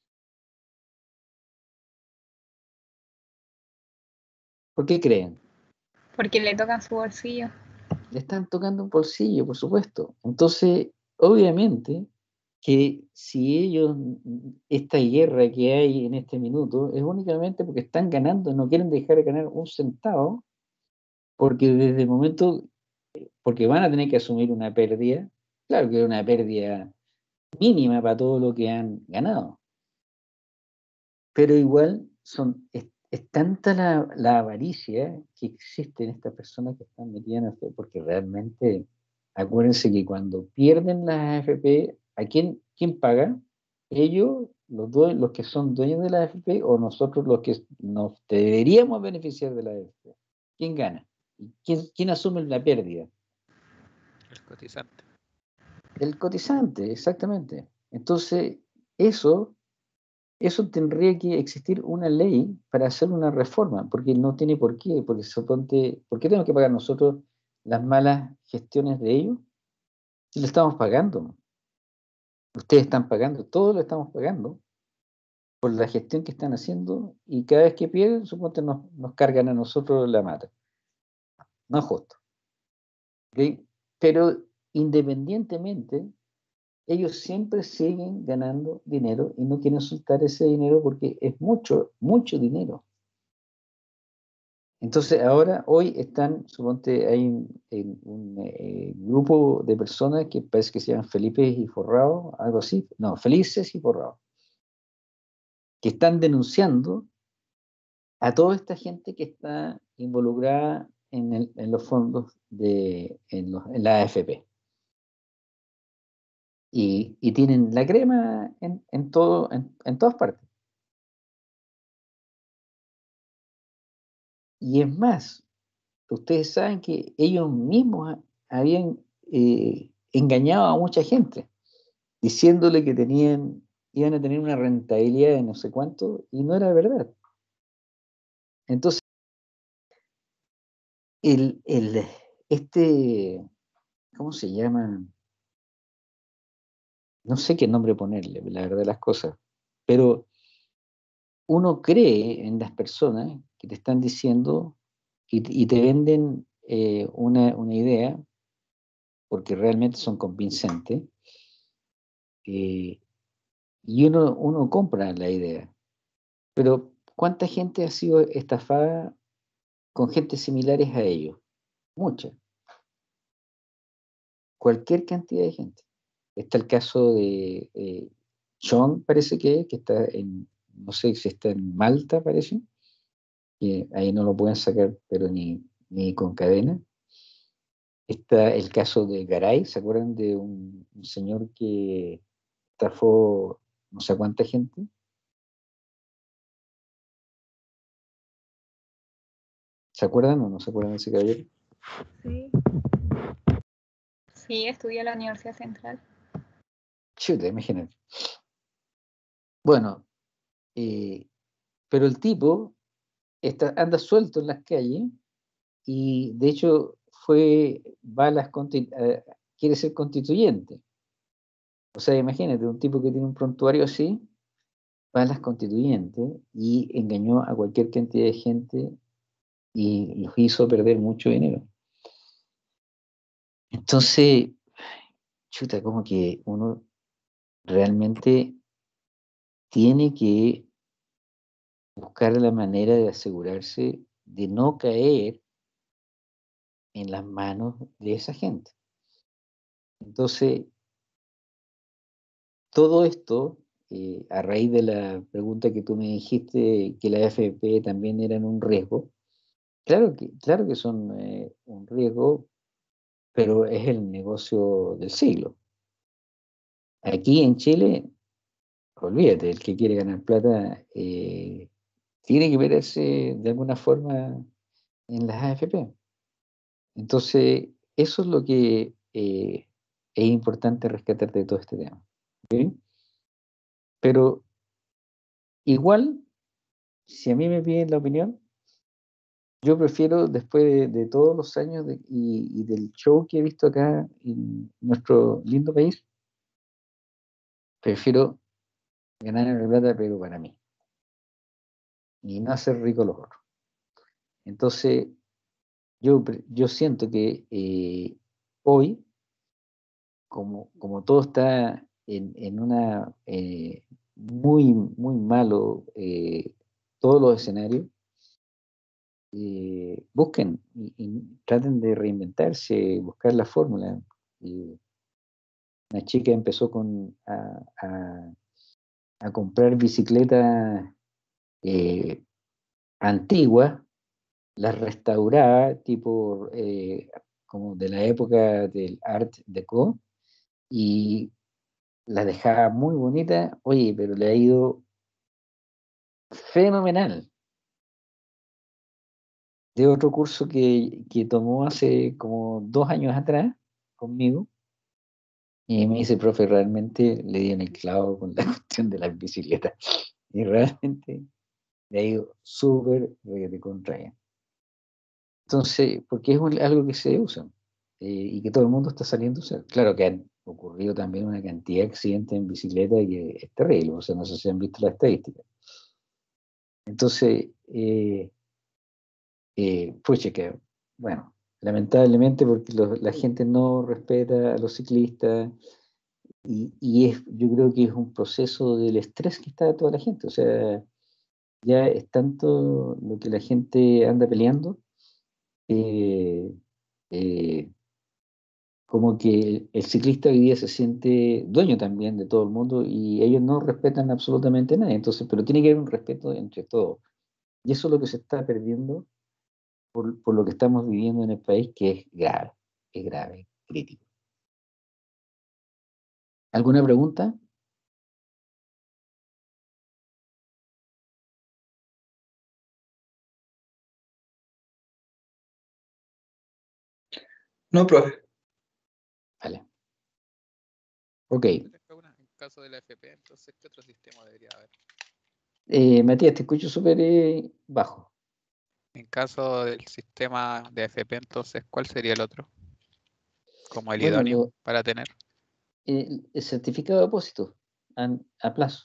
¿Por qué creen? Porque le tocan su bolsillo. Le están tocando un bolsillo, por supuesto. Entonces, obviamente, que si ellos, esta guerra que hay en este minuto, es únicamente porque están ganando, no quieren dejar de ganar un centavo, porque desde el momento, porque van a tener que asumir una pérdida, claro que es una pérdida mínima para todo lo que han ganado, pero igual son, es tanta la, la avaricia que existe en estas personas que están metidas en A F P, porque realmente, acuérdense que cuando pierden las A F P, ¿a quién, quién paga? Ellos, los, due- los que son dueños de la A F P, o nosotros los que nos deberíamos beneficiar de la A F P. ¿Quién gana? ¿Quién, quién asume la pérdida? El cotizante. El cotizante, exactamente. Entonces, eso, eso tendría que existir una ley para hacer una reforma, porque no tiene por qué, porque suponte, ¿por qué tenemos que pagar nosotros las malas gestiones de ellos? Si le estamos pagando, ustedes están pagando, todos lo estamos pagando por la gestión que están haciendo y cada vez que pierden, suponte nos, nos cargan a nosotros la mata. No es justo. ¿Ok? Pero independientemente, ellos siempre siguen ganando dinero y no quieren soltar ese dinero porque es mucho, mucho dinero. Entonces ahora, hoy están, suponte, hay un, en un eh, grupo de personas que parece que se llaman Felipe y Forrado, algo así, no, Felices y Forrado, que están denunciando a toda esta gente que está involucrada en, el, en los fondos de en, los, en la A F P. Y, y tienen la crema en, en, todo, en, en todas partes. Y es más, ustedes saben que ellos mismos habían eh, engañado a mucha gente, diciéndole que tenían, iban a tener una rentabilidad de no sé cuánto, y no era verdad. Entonces, el, el, este, ¿cómo se llama? No sé qué nombre ponerle, la verdad de las cosas, pero uno cree en las personas que te están diciendo y, y te venden eh, una, una idea, porque realmente son convincentes, eh, y uno, uno compra la idea. Pero ¿cuánta gente ha sido estafada con gente similares a ellos? Mucha. Cualquier cantidad de gente. Está el caso de eh, John, parece que, que está en, no sé si está en Malta, parece, que ahí no lo pueden sacar, pero ni, ni con cadena. Está el caso de Garay, ¿se acuerdan de un, un señor que estafó no sé cuánta gente? ¿Se acuerdan o no se acuerdan de ese caballero? Sí, Sí, estudié en la Universidad Central. Chuta, imagínate. Bueno, eh, pero el tipo está, anda suelto en las calles y de hecho fue, va a las consti- a- quiere ser constituyente. O sea, imagínate, un tipo que tiene un prontuario así, va a las constituyentes y engañó a cualquier cantidad de gente y los hizo perder mucho dinero. Entonces, chuta, como que uno realmente tiene que buscar la manera de asegurarse de no caer en las manos de esa gente. Entonces, todo esto, eh, a raíz de la pregunta que tú me dijiste, que la A F P también eran un riesgo, claro que, claro que son eh, un riesgo, pero es el negocio del siglo. Aquí en Chile, olvídate, el que quiere ganar plata eh, tiene que meterse de alguna forma en las A F P. Entonces, eso es lo que eh, es importante rescatar de todo este tema. ¿Ok? Pero igual, si a mí me piden la opinión, yo prefiero, después de, de todos los años de- y, y del show que he visto acá en nuestro lindo país, prefiero ganar la plata, pero para mí, y no hacer rico a los otros. Entonces, yo, pre- yo siento que eh, hoy, como, como todo está en, en una eh, muy, muy malo, eh, todos los escenarios, eh, busquen y, y traten de reinventarse, buscar la fórmula. Y una chica empezó con, a, a- a comprar bicicletas eh, antiguas, las restauraba, tipo eh, como de la época del Art Deco, y las dejaba muy bonitas. Oye, pero le ha ido fenomenal. De otro curso que, que tomó hace como dos años atrás conmigo, y me dice, profe, realmente le di en el clavo con la cuestión de las bicicletas. Y realmente le ha ido súper de contraria. Entonces, porque es un- algo que se usa eh, y que todo el mundo está saliendo a usar. Claro que han ocurrido también una cantidad de accidentes en bicicleta que es terrible, o sea, no sé si han visto las estadísticas. Entonces, eh, eh, pucha, que, bueno, lamentablemente porque lo- la gente no respeta a los ciclistas y, y es, yo creo que es un proceso del estrés que está de toda la gente, o sea, ya es tanto lo que la gente anda peleando, eh, eh, como que el, el ciclista hoy día se siente dueño también de todo el mundo y ellos no respetan absolutamente nada, entonces, pero tiene que haber un respeto entre todos. Y eso es lo que se está perdiendo por, por lo que estamos viviendo en el país, que es grave, es grave, crítico. ¿Alguna pregunta? No, profe. Vale. Ok. En caso de la F P, entonces, ¿qué otro sistema debería haber? Eh, Matías, te escucho súper eh, bajo. En caso del sistema de F P, entonces, ¿cuál sería el otro? Como el Bueno, idóneo lo, para tener. el, el certificado de depósito a, a plazo.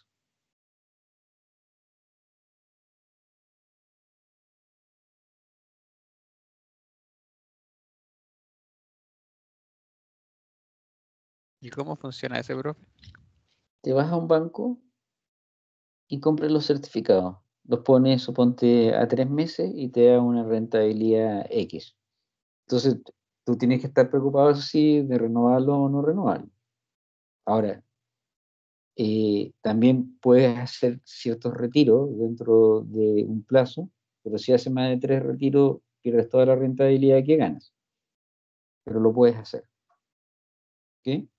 ¿Y cómo funciona ese, profe? Te vas a un banco y compras los certificados. Los pones, suponte, a tres meses y te da una rentabilidad X. Entonces, tú tienes que estar preocupado, sí, de renovarlo o no renovarlo. Ahora, eh, también puedes hacer ciertos retiros dentro de un plazo, pero si haces más de tres retiros, pierdes toda la rentabilidad que ganas. Pero lo puedes hacer. ¿Ok?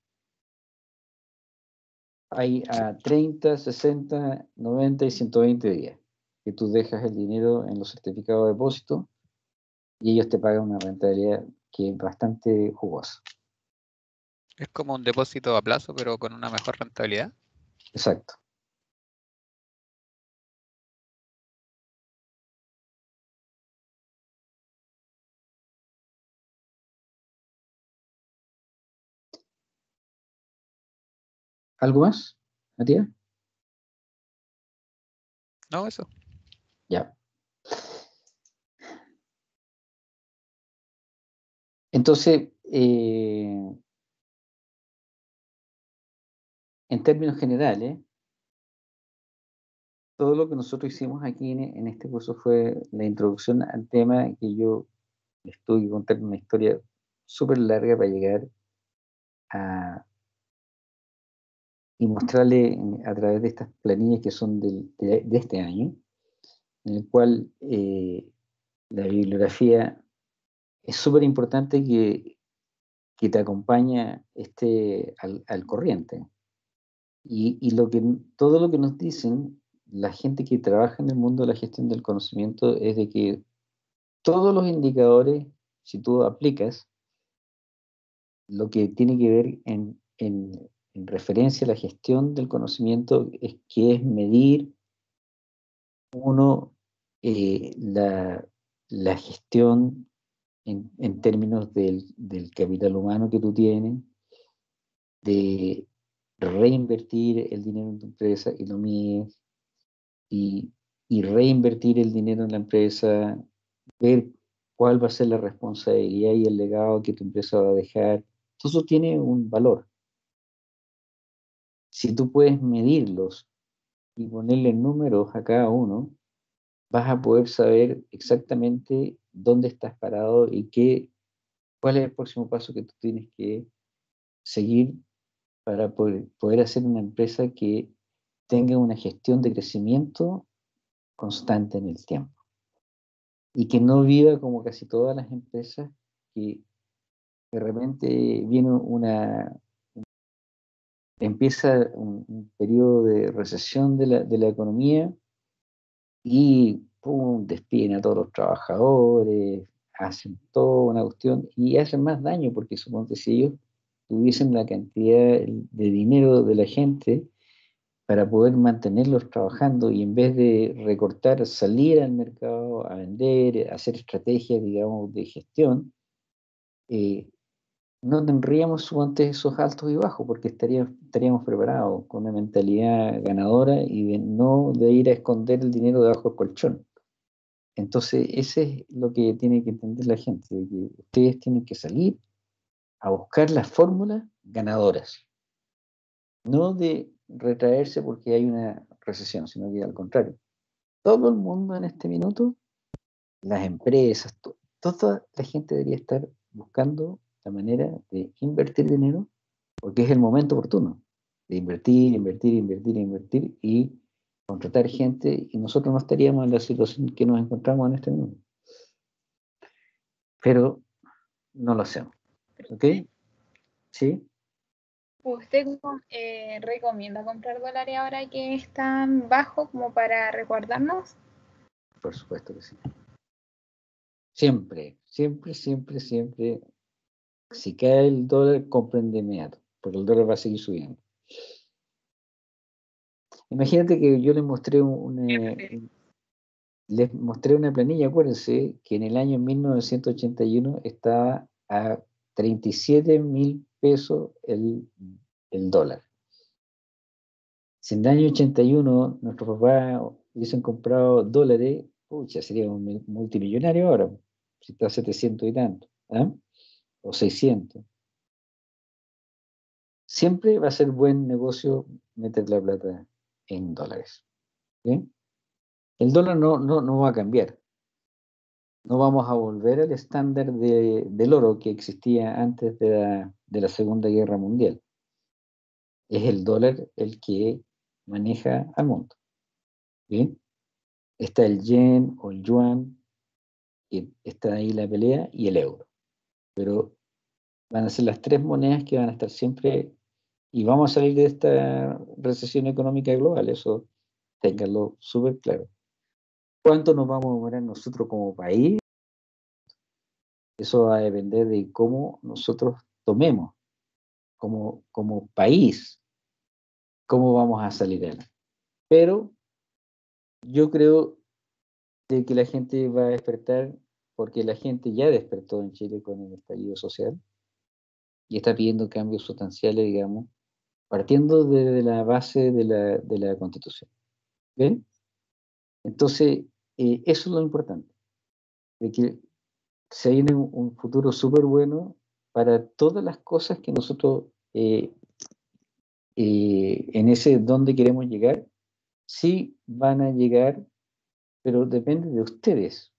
Hay a treinta, sesenta, noventa y ciento veinte días que tú dejas el dinero en los certificados de depósito y ellos te pagan una rentabilidad que es bastante jugosa. Es como un depósito a plazo, pero con una mejor rentabilidad. Exacto. ¿Algo más, Matías? No, eso. Ya. Entonces, eh, en términos generales, todo lo que nosotros hicimos aquí en, en este curso fue la introducción al tema que yo les tuve que contar una historia súper larga para llegar a y mostrarle en- a través de estas planillas que son del- de, de este año, en el cual eh, la bibliografía es súper importante que, que te acompaña este, al, al corriente. Y, y lo que, todo lo que nos dicen la gente que trabaja en el mundo de la gestión del conocimiento es de que todos los indicadores, si tú aplicas lo que tiene que ver en, en, en referencia a la gestión del conocimiento, es que es medir uno eh, la, la gestión en, en términos del, del capital humano que tú tienes, de reinvertir el dinero en tu empresa y lo mides, y, y reinvertir el dinero en la empresa, ver cuál va a ser la responsabilidad y el legado que tu empresa va a dejar. Todo eso tiene un valor. Si tú puedes medirlos y ponerle números a cada uno, vas a poder saber exactamente dónde estás parado y qué, cuál es el próximo paso que tú tienes que seguir para poder, poder hacer una empresa que tenga una gestión de crecimiento constante en el tiempo. y que no viva como casi todas las empresas, que de repente viene una, empieza un, un periodo de recesión de la, de la economía y pum, despiden a todos los trabajadores, hacen toda una cuestión y hacen más daño porque supongo que si ellos tuviesen la cantidad de dinero de la gente para poder mantenerlos trabajando y en vez de recortar, salir al mercado a vender, hacer estrategias, digamos, de gestión, eh, no tendríamos suponte esos altos y bajos porque estaríamos, estaríamos preparados con una mentalidad ganadora y de no de ir a esconder el dinero debajo del colchón. Entonces, ese es lo que tiene que entender la gente, de que ustedes tienen que salir a buscar las fórmulas ganadoras, no de retraerse porque hay una recesión, sino que al contrario. Todo el mundo en este minuto, las empresas, to, toda la gente debería estar buscando la manera de invertir dinero porque es el momento oportuno de invertir, invertir, invertir, invertir y contratar gente y nosotros no estaríamos en la situación que nos encontramos en este minuto. Pero no lo hacemos. ¿Ok? ¿Sí? ¿Usted eh, recomienda comprar dólares ahora que están bajos como para resguardarnos? Por supuesto que sí. Siempre, siempre, siempre, siempre. Si cae el dólar, compren de inmediato, porque el dólar va a seguir subiendo. Imagínate que yo les mostré una, les mostré una planilla, acuérdense, que en el año mil novecientos ochenta y uno estaba a treinta y siete mil pesos el, el dólar. Si en el año ochenta y uno nuestros papás hubiesen comprado dólares, pucha, sería un multimillonario ahora, si está a setecientos y tanto, ¿eh? O seiscientos. Siempre va a ser buen negocio meter la plata en dólares. ¿Sí? El dólar no, no, no va a cambiar. No vamos a volver al estándar de, del oro que existía antes de la, de la Segunda Guerra Mundial. Es el dólar el que maneja al mundo. ¿Bien? Está el yen o el yuan, que está ahí la pelea, y el euro. Pero van a ser las tres monedas que van a estar siempre, y vamos a salir de esta recesión económica global, eso ténganlo súper claro. ¿Cuánto nos vamos a demorar nosotros como país? Eso va a depender de cómo nosotros tomemos como, como país, cómo vamos a salir de él. Pero yo creo de que la gente va a despertar, porque la gente ya despertó en Chile con el estallido social y está pidiendo cambios sustanciales, digamos, partiendo desde la base de la, de la Constitución. ¿Ven? Entonces, eh, eso es lo importante, de que se viene un, un futuro súper bueno para todas las cosas que nosotros eh, eh, en ese donde queremos llegar, sí van a llegar, pero depende de ustedes.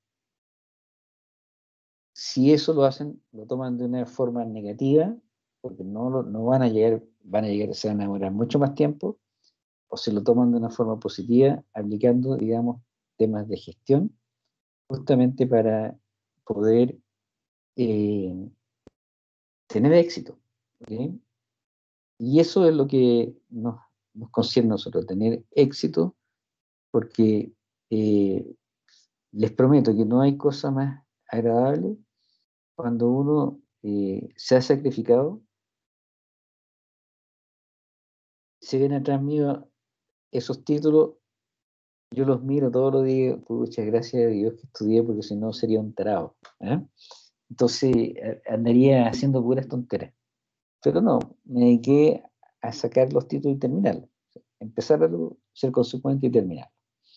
Si eso lo hacen, lo toman de una forma negativa, porque no, lo, no van a llegar, van a llegar, se van a demorar mucho más tiempo, o si lo toman de una forma positiva, aplicando, digamos, temas de gestión, justamente para poder eh, tener éxito. ¿Okay? Y eso es lo que nos, nos concierne a nosotros, tener éxito, porque eh, les prometo que no hay cosa más agradable cuando uno eh, se ha sacrificado, se ven atrás mío esos títulos, yo los miro todos los días, muchas gracias a Dios que estudié, porque si no sería un tarado. ¿Eh? Entonces andaría haciendo puras tonteras. Pero no, me dediqué a sacar los títulos y terminarlos. Empezar a ser consecuente y terminar.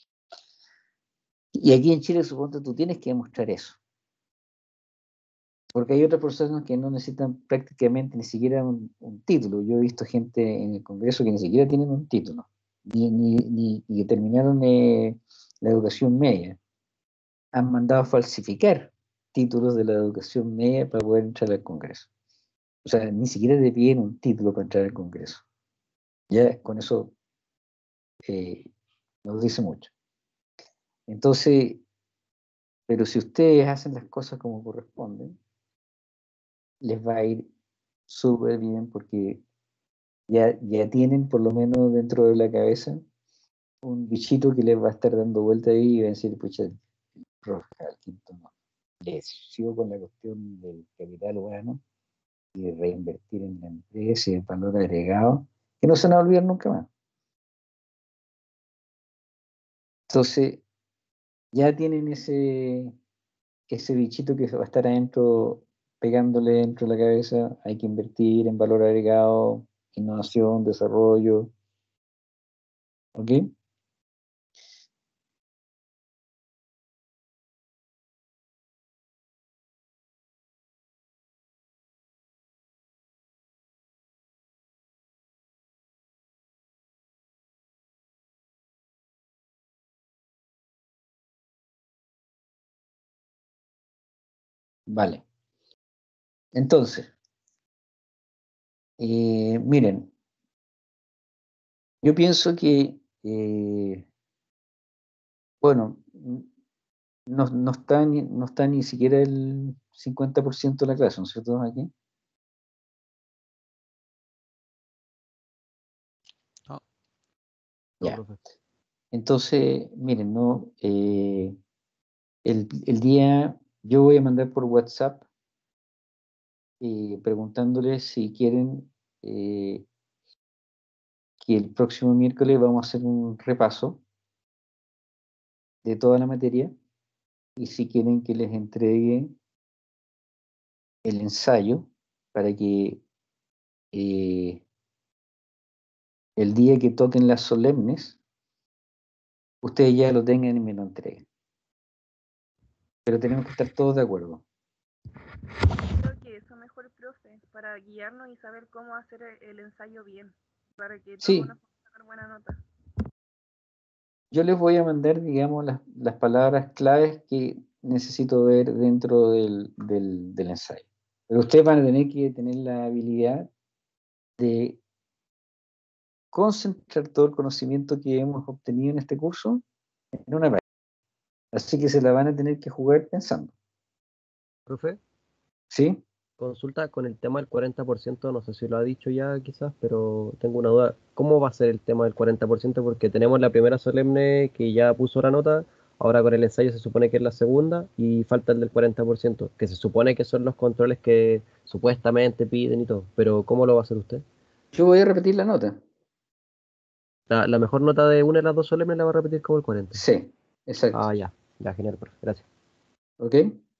Y aquí en Chile, supongo que tú tienes que demostrar eso. Porque hay otras personas que no necesitan prácticamente ni siquiera un, un título. Yo he visto gente en el Congreso que ni siquiera tienen un título, ni, ni, ni, ni que terminaron eh, la educación media. Han mandado a falsificar títulos de la educación media para poder entrar al Congreso. O sea, ni siquiera te piden un título para entrar al Congreso. Ya con eso eh, nos dice mucho. Entonces, Pero si ustedes hacen las cosas como corresponden, les va a ir súper bien porque ya, ya tienen por lo menos dentro de la cabeza un bichito que les va a estar dando vuelta ahí y va a decir, pucha, el profe al quinto no. Les sigo con la cuestión del capital humano y de reinvertir en la empresa y el valor agregado, que no se van a olvidar nunca más. Entonces, ya tienen ese, ese bichito que va a estar adentro, pegándole dentro de la cabeza, hay que invertir en valor agregado, innovación, desarrollo, ¿ok? Vale. Entonces, eh, miren, yo pienso que, eh, bueno, no, no, está ni, no está ni siquiera el cincuenta por ciento de la clase, ¿no es cierto? Aquí. No. Ya. No, profe. Entonces, miren, no, eh, el, el día, yo voy a mandar por WhatsApp eh, preguntándoles si quieren eh, que el próximo miércoles vamos a hacer un repaso de toda la materia y si quieren que les entregue el ensayo para que eh, el día que toquen las solemnes, ustedes ya lo tengan y me lo entreguen. Pero tenemos que estar todos de acuerdo. Creo que eso mejor, profe, para guiarnos y saber cómo hacer el, el ensayo bien, para que todos Sí, nos podamos sacar buena nota. yo les voy a mandar, digamos, las, las palabras claves que necesito ver dentro del, del, del ensayo. Pero ustedes van a tener que tener la habilidad de concentrar todo el conocimiento que hemos obtenido en este curso en una página. Así que se la van a tener que jugar pensando. Profe, ¿Sí? consulta con el tema del cuarenta por ciento, no sé si lo ha dicho ya quizás, pero tengo una duda. ¿Cómo va a ser el tema del cuarenta por ciento? Porque tenemos la primera solemne que ya puso la nota, ahora con el ensayo se supone que es la segunda y falta el del cuarenta por ciento, que se supone que son los controles que supuestamente piden y todo, pero ¿cómo lo va a hacer usted? Yo voy a repetir la nota. La, la mejor nota de una de las dos solemnes la va a repetir como el cuarenta. Sí, exacto. Ah, ya, ya, genial, profe, gracias. ¿Ok?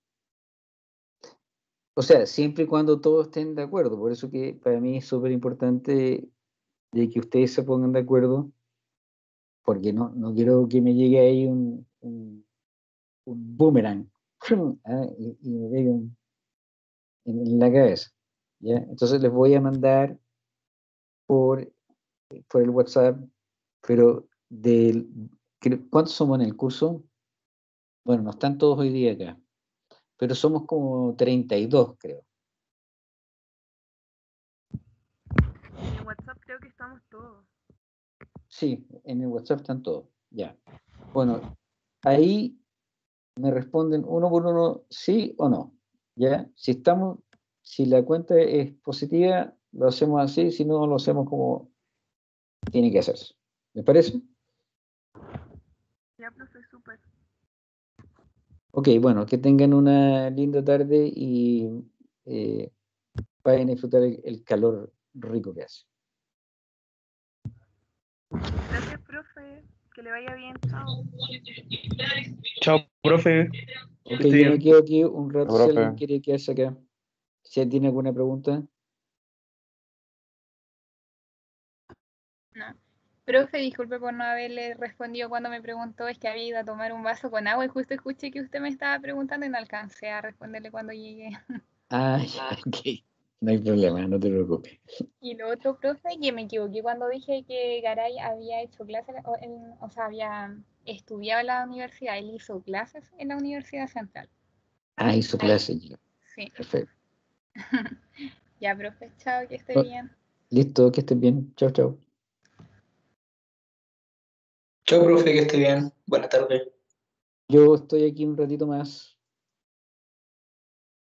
O sea, siempre y cuando todos estén de acuerdo. Por eso que para mí es súper importante de que ustedes se pongan de acuerdo, porque no, no quiero que me llegue ahí un, un, un boomerang ¿ah? y, y me pegue un- en, en la cabeza. ¿Ya? Entonces les voy a mandar por, por el WhatsApp, pero del, creo- ¿cuántos somos en el curso? Bueno, no están todos hoy día acá, pero somos como treinta y dos, creo. En el WhatsApp creo que estamos todos. Sí, en el WhatsApp están todos. Ya. Bueno, ahí me responden uno por uno, sí o no. ¿Ya? Si estamos, si la cuenta es positiva, lo hacemos así, si no, lo hacemos como tiene que hacerse. ¿Me parece? Ya, profe, súper. Ok, bueno, que tengan una linda tarde y eh, vayan a disfrutar el, el calor rico que hace. Gracias, profe. Que le vaya bien. Chao. Chao, profe. Ok, Que esté yo me bien. quedo aquí un rato Chao, si profe. alguien quiere quedarse acá. Si tiene alguna pregunta. No. Profe, disculpe por no haberle respondido cuando me preguntó, es que había ido a tomar un vaso con agua y justo escuché que usted me estaba preguntando y no alcancé a responderle cuando llegué. Ah, ya, ok. No hay problema, no te preocupes. Y lo otro, profe, que me equivoqué cuando dije que Garay había hecho clases, o, en- o sea, había estudiado en la universidad, él hizo clases en la Universidad Central. Ah, hizo clase ya. Sí, Perfecto. ya, profe, chao, que esté Oh, bien. listo, que estés bien. Chao, chao. Chao, profe, que esté bien. Buenas tardes. yo estoy aquí un ratito más